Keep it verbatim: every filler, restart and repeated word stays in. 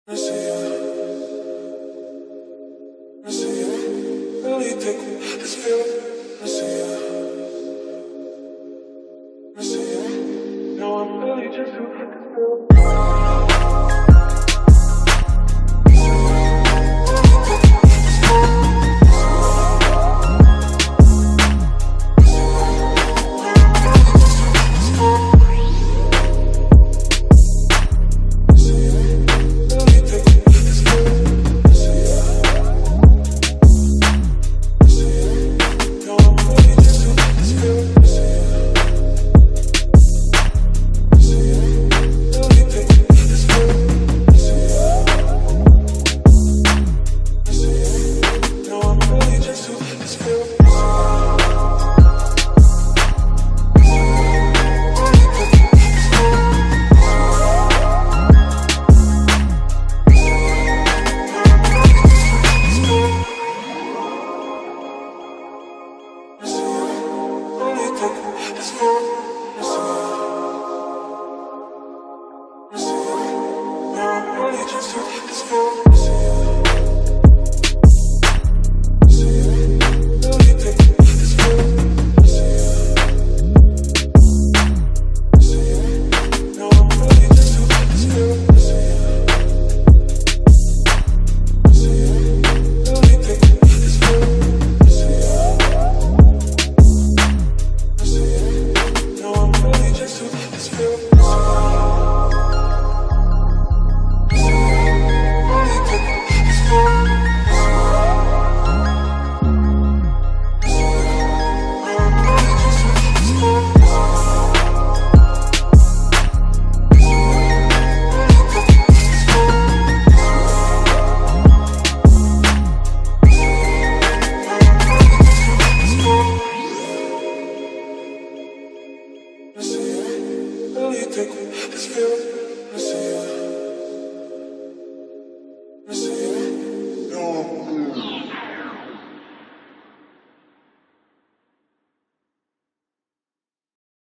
I see you, I see you, really take this feeling. I see you, I see you, now I'm really just too this feeling. Really take this feeling.